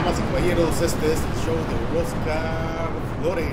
Damas y caballeros, este es el show de Oscar Flores.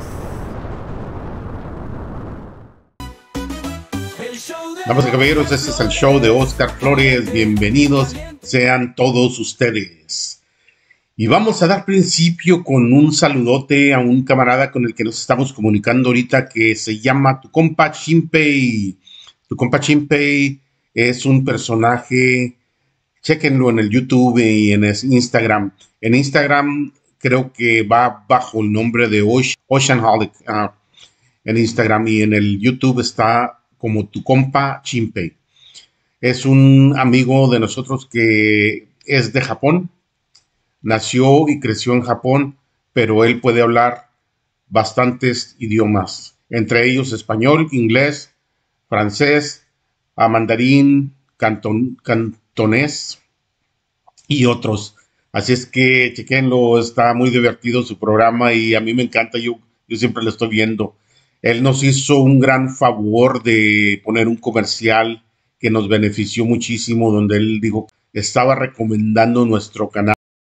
Damas y caballeros, este es el show de Oscar Flores. Bienvenidos sean todos ustedes. Y vamos a dar principio con un saludote a un camarada con el que nos estamos comunicando ahorita, que se llama tu compa Chimpey. Tu compa Chimpey es un personaje. Chéquenlo en el YouTube y en el Instagram. En Instagram creo que va bajo el nombre de Oceanholic en Instagram, y en el YouTube está como tu compa Chimpey. Es un amigo de nosotros que es de Japón. Nació y creció en Japón, pero él puede hablar bastantes idiomas, entre ellos español, inglés, francés, mandarín, cantonés y otros. Así es que chequenlo, está muy divertido su programa y a mí me encanta, yo siempre lo estoy viendo. Él nos hizo un gran favor de poner un comercial que nos benefició muchísimo, donde él dijo que estaba recomendando nuestro canal.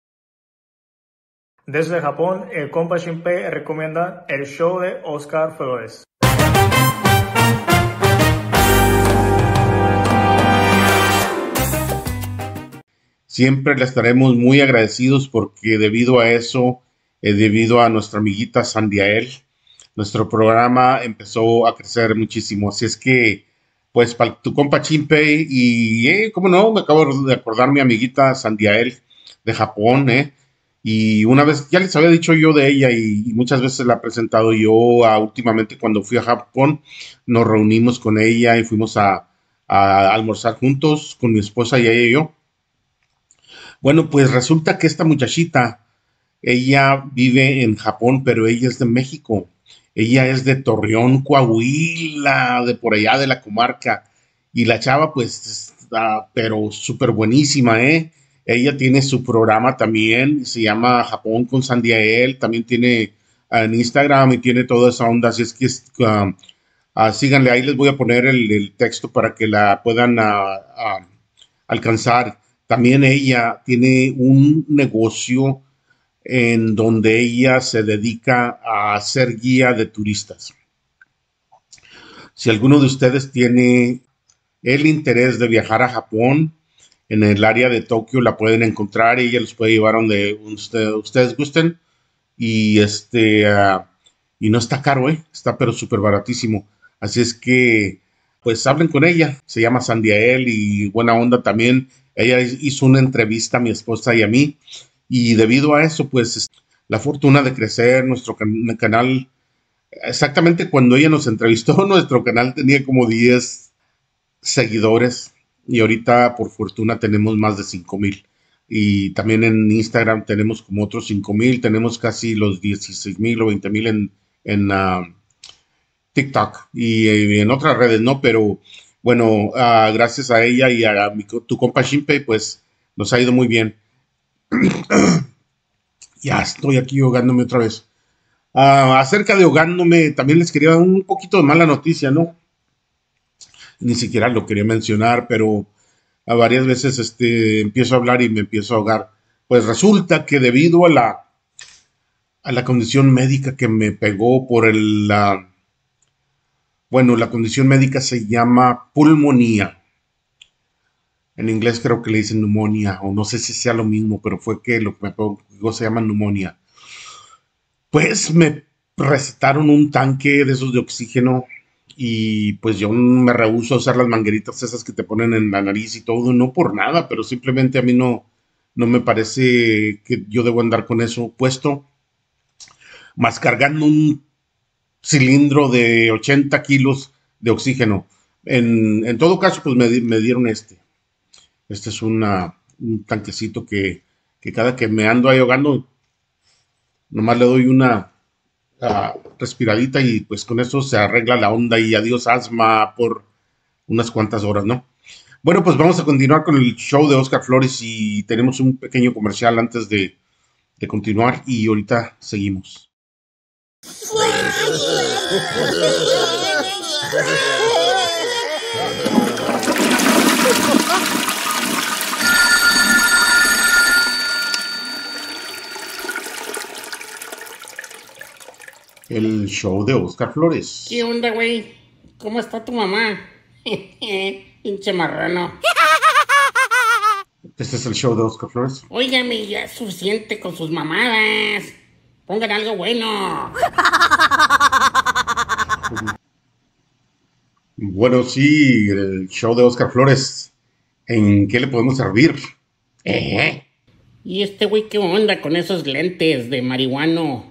Desde Japón, el compa Shinpei recomienda el show de Oscar Flores. Siempre le estaremos muy agradecidos porque debido a eso, debido a nuestra amiguita Sandiael, nuestro programa empezó a crecer muchísimo. Así es que, pues, para tu compa Chimpey y, cómo no, me acabo de acordar mi amiguita Sandiael de Japón, Y una vez, ya les había dicho yo de ella y muchas veces la he presentado yo. Últimamente cuando fui a Japón, nos reunimos con ella y fuimos a almorzar juntos con mi esposa y ella y yo. Bueno, pues resulta que esta muchachita, ella vive en Japón, pero ella es de México. Ella es de Torreón, Coahuila, de por allá de la comarca. Y la chava, pues, está, pero súper buenísima, ¿eh? Ella tiene su programa también, se llama Japón con Sandiael, también tiene en Instagram y tiene toda esa onda, así es que síganle, ahí les voy a poner el texto para que la puedan alcanzar. También ella tiene un negocio en donde ella se dedica a ser guía de turistas. Si alguno de ustedes tiene el interés de viajar a Japón, en el área de Tokio la pueden encontrar y ella los puede llevar donde ustedes gusten. Y y no está caro, está pero súper baratísimo. Así es que, pues hablen con ella. Se llama Sandiael y buena onda también. Ella hizo una entrevista a mi esposa y a mí. Y debido a eso, pues, la fortuna de crecer nuestro canal. Exactamente cuando ella nos entrevistó, nuestro canal tenía como 10 seguidores. Y ahorita, por fortuna, tenemos más de 5,000. Y también en Instagram tenemos como otros 5,000. Tenemos casi los 16,000 o 20,000 en TikTok y en otras redes, ¿no? Pero bueno, gracias a ella y a tu compa Shinpei, pues nos ha ido muy bien. Ya estoy aquí ahogándome otra vez. Acerca de ahogándome, también les quería dar un poquito de mala noticia, ¿no? Ni siquiera lo quería mencionar, pero a varias veces empiezo a hablar y me empiezo a ahogar. Pues resulta que debido a la condición médica que me pegó por bueno, la condición médica se llama pulmonía. En inglés creo que le dicen neumonía, o no sé si sea lo mismo, pero fue que lo que me pegó se llama neumonía. Pues me recetaron un tanque de esos de oxígeno y pues yo me rehúso a usar las mangueritas esas que te ponen en la nariz y todo, no por nada, pero simplemente a mí no me parece que yo debo andar con eso puesto, más cargando un cilindro de 80 kilos de oxígeno. En todo caso, pues me dieron Este es un tanquecito que cada que me ando ahí ahogando, nomás le doy una respiradita y pues con eso se arregla la onda y adiós asma por unas cuantas horas, ¿no? Bueno, pues vamos a continuar con el show de Oscar Flores y tenemos un pequeño comercial antes de continuar y ahorita seguimos. el show de Oscar Flores. ¿Qué onda, güey? ¿Cómo está tu mamá? Pinche marrano. Este es el show de Oscar Flores. Óigame, ya es suficiente con sus mamadas. Pongan algo bueno. Bueno, sí, el show de Oscar Flores. ¿En qué le podemos servir? ¿Y este güey qué onda con esos lentes de marihuano?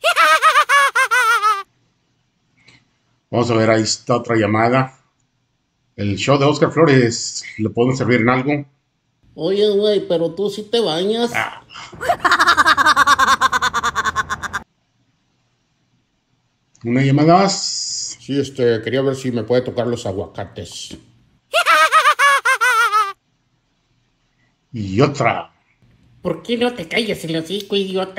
Vamos a ver, ahí está otra llamada. El show de Oscar Flores, ¿le podemos servir en algo? Oye, güey, pero tú sí te bañas. Una llamada más. Sí, quería ver si me puede tocar los aguacates. Y otra. ¿Por qué no te callas el hocico, idiota?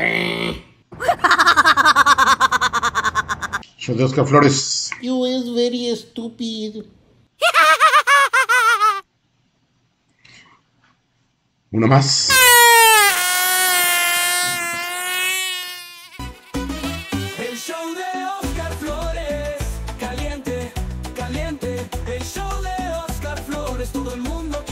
Show de Oscar Flores. You is very stupid. Una más. El show de Oscar Flores, caliente, caliente. El show de Oscar Flores, todo el mundo